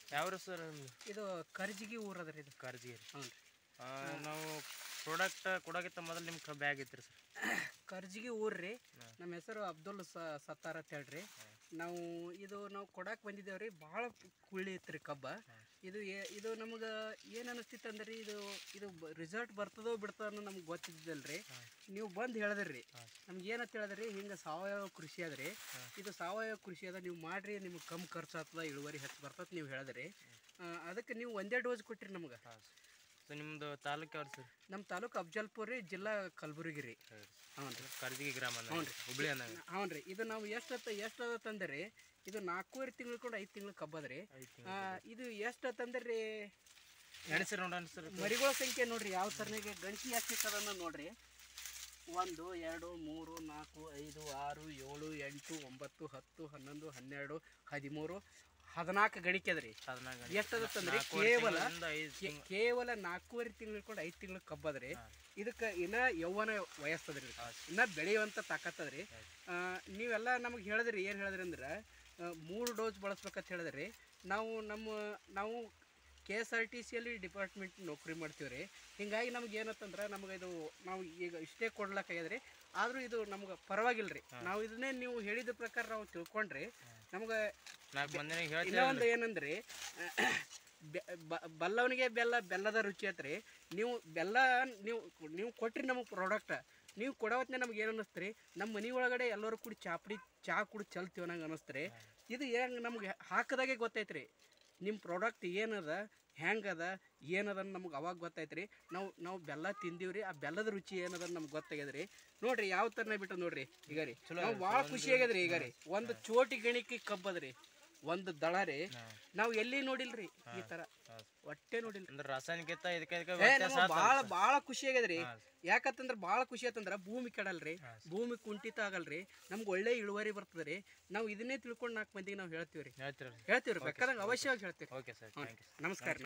ಯಾವ್ರು sir ನಿಮ್ದು? ಇದು ಕರ್ಜಿಗಿ ಊರು ಅದ ರೀ. ಇದು ಕರ್ಜಿಗಿ. ಹ್ಞೂ ರೀ. ನಾವು ಪ್ರಾಡಕ್ಟ್ ಕೊಡೋಕ್ಕಿಂತ ಮೊದಲು ನಿಮ್ಮ ಕಬ್ಬು ಹೇಗಿತ್ತು ಸರ್? ಕರ್ಜಿಗಿ ಊರು ರೀ. ನಮ್ಮ ಹೆಸರು ಅಬ್ದುಲ್ ಸತ್ತಾರ್ ಅಂತ ಹೇಳ್ರಿ. ನಾವು ಕೊಡಕ್ಕೆ ಬಂದಿದ್ದೇವೆ ರೀ. ಭಾಳ ಕುಳ್ಳಿ ಇತ್ತು ರೀ ಕಬ್ಬ. ಇದು ನಮಗೆ ಏನು ಅನಿಸ್ತಿತ್ತು ಅಂದ್ರೆ ಇದು ರಿಸಲ್ಟ್ ಬರ್ತದೋ ಬಿಡ್ತದೋ ಅನ್ನೋ ನಮ್ಗೆ ಗೊತ್ತಿದ್ದಿಲ್ಲ ರೀ. ನೀವು ಬಂದು ಹೇಳಿದ್ರಿ ನಮ್ಗೆ ಏನಂತ ಹೇಳಿದ್ರಿ, ಹಿಂಗೆ ಸಾವಯವ ಕೃಷಿ ಅದ್ರಿ, ಇದು ಸಾವಯವ ಕೃಷಿ ಅದ, ನೀವು ಮಾಡಿರಿ, ನಿಮ್ಗೆ ಕಮ್ಮಿ ಖರ್ಚು ಆಗ್ತದ, ಇಳುವರಿ ಹೆಚ್ಚು ಬರ್ತದೆ ನೀವು ಹೇಳಿದ್ರಿ. ಅದಕ್ಕೆ ನೀವು ಒಂದೇ ಡೋಸ್ ಕೊಟ್ಟಿರಿ ನಮ್ಗೆ. ಸೊ ನಿಮ್ಮದು ತಾಲೂಕು ಯಾವ್ದು ಸರ್? ನಮ್ಮ ತಾಲೂಕು ಅಫಜಲ್ಪುರ್ ರೀ, ಜಿಲ್ಲಾ ಕಲಬುರಗಿ ರೀ. ಹ್ಞೂ ರೀ. ಕರ್ಜಿಗಿ ಗ್ರಾಮ. ಹ್ಞೂ ರೀ, ಹುಬ್ಳಿ ಅಂದಾಗ. ಹ್ಞೂ ರೀ. ಇದು ನಾವು ಎಷ್ಟು ತಂದ್ರೆ ಇದು 4.5 ತಿಂಗಳು ಕೂಡ 5 ತಿಂಗಳು ಕಬ್ಬದ್ರಿ. ಇದು ಎಷ್ಟು ತಂದ್ರಿ ಎಣಿಸ್ರಿ ನೋಡೋಣ ಸರ್. ಮರಿಗಳ ಸಂಖ್ಯೆ ನೋಡ್ರಿ ಯಾವ ಥರನಾಗೆ ಗಂಟಿ ಎಷ್ಟು ಇರ್ತದನ್ನ ನೋಡ್ರಿ. 1 2 3 4 5 6 7 8 9 10 11 12 13 14 ಗಣಿಕೆ ಅದ್ರಿ. ಎಷ್ಟದಂದ್ರೆ ಕೇವಲ 4.5 ತಿಂಗಳು ಕೂಡ 5 ತಿಂಗಳು ಕಬ್ಬದ್ರಿ. ಇದಕ್ಕೆ ಇನ್ನ ಯೌವನ ವಯಸ್ಸದ್ರಿ, ಇನ್ನ ಬೆಳೆಯುವಂಥ ತಾಕತ್ತದ್ರಿ. ನೀವೆಲ್ಲ ನಮಗೆ ಹೇಳಿದ್ರಿ, ಏನು ಹೇಳಿದ್ರಿ ಅಂದ್ರೆ 3 ಡೋಸ್ ಬಳಸ್ಬೇಕಂತ ಹೇಳಿದ್ರಿ. ನಾವು KSRTCಯಲ್ಲಿ ಡಿಪಾರ್ಟ್ಮೆಂಟ್ ನೌಕರಿ ಮಾಡ್ತೀವಿ ರೀ. ಹಿಂಗಾಗಿ ನಮ್ಗೆ ಏನಂತಂದ್ರೆ ನಾವು ಈಗ ಇಷ್ಟೇ ಕೊಡ್ಲಕ್ಕಾಗ್ಯದ್ರಿ. ಆದರೂ ಇದು ನಮ್ಗೆ ಪರವಾಗಿಲ್ಲ ರೀ. ನಾವು ಇದನ್ನೇ ನೀವು ಹೇಳಿದ ಪ್ರಕಾರ ನಾವು ತಿಳ್ಕೊಂಡ್ರಿ. ನಮ್ಗೆ ಇನ್ನೊಂದು ಏನಂದ್ರಿ, ಬಲ್ಲವನಿಗೆ ಬೆಲ್ಲದ ರುಚಿ ಐತ್ರಿ. ನೀವು ಕೊಟ್ರಿ ನಮಗೆ ಪ್ರಾಡಕ್ಟ್, ನೀವು ಕೊಡೋ ಹೊತ್ತಿನ ನಮ್ಗೆ ಏನು ಅನ್ನಿಸ್ತೀರಿ, ನಮ್ಮ ಮನೆ ಒಳಗಡೆ ಎಲ್ಲರೂ ಕೂಡಿ ಚಹಾ ಕುಡಿ ಚಲ್ತೀವಿ ನಂಗೆ ಅನ್ನಿಸ್ತೀರಿ. ಇದು ಹೆಂಗೆ ನಮ್ಗೆ ಹಾಕಿದಾಗೆ ಗೊತ್ತೈತ್ರಿ ನಿಮ್ಮ ಪ್ರಾಡಕ್ಟ್ ಏನದ, ಹೆಂಗದ, ಏನದ ನಮ್ಗೆ ಅವಾಗ ಗೊತ್ತೈತ್ರಿ. ನಾವು ಬೆಲ್ಲ ತಿಂದೀವ್ರಿ, ಆ ಬೆಲ್ಲದ ರುಚಿ ಏನದ ನಮ್ಗೆ ಗೊತ್ತಾಗ್ಯದ್ರಿ. ನೋಡ್ರಿ ಯಾವ ಥರನೇ ಬಿಟ್ಟು ನೋಡ್ರಿ. ಈಗ ರೀ ನಾವು ಭಾಳ ಖುಷಿ ಆಗ್ಯದ್ರಿ. ಈಗ ರೀ ಒಂದು ಚೋಟಿ ಗಣಿಕೆ ಕಬ್ಬದ್ರಿ, ಒಂದು ದಳ ರೀ. ನಾವು ಎಲ್ಲಿ ನೋಡಿಲ್ರಿ ಈ ತರ, ಒಟ್ಟೆ ನೋಡಿಲ್ರಿ. ರಾಸಾಯನಿಕ ಭಾಳ ಖುಷಿ ಆಗ್ಯದ್ರಿ. ಯಾಕಂತಂದ್ರೆ ಭಾಳ ಖುಷಿ ಆತಂದ್ರ ಭೂಮಿ ಕೆಡಲ್ರಿ, ಭೂಮಿ ಕುಂಠಿತ ಆಗಲ್ರಿ, ನಮ್ಗೆ ಒಳ್ಳೆ ಇಳುವರಿ ಬರ್ತದ್ರಿ. ನಾವು ಇದನ್ನೇ ತಿಳ್ಕೊಂಡು 4 ಮಂದಿಗೆ ನಾವು ಹೇಳ್ತೀವ್ರಿ. ಬೇಕಾದಂಗೆ ಅವಶ್ಯವಾಗಿ ಹೇಳ್ತೀವಿ. ಓಕೆ ಸರ್, ನಮಸ್ಕಾರ.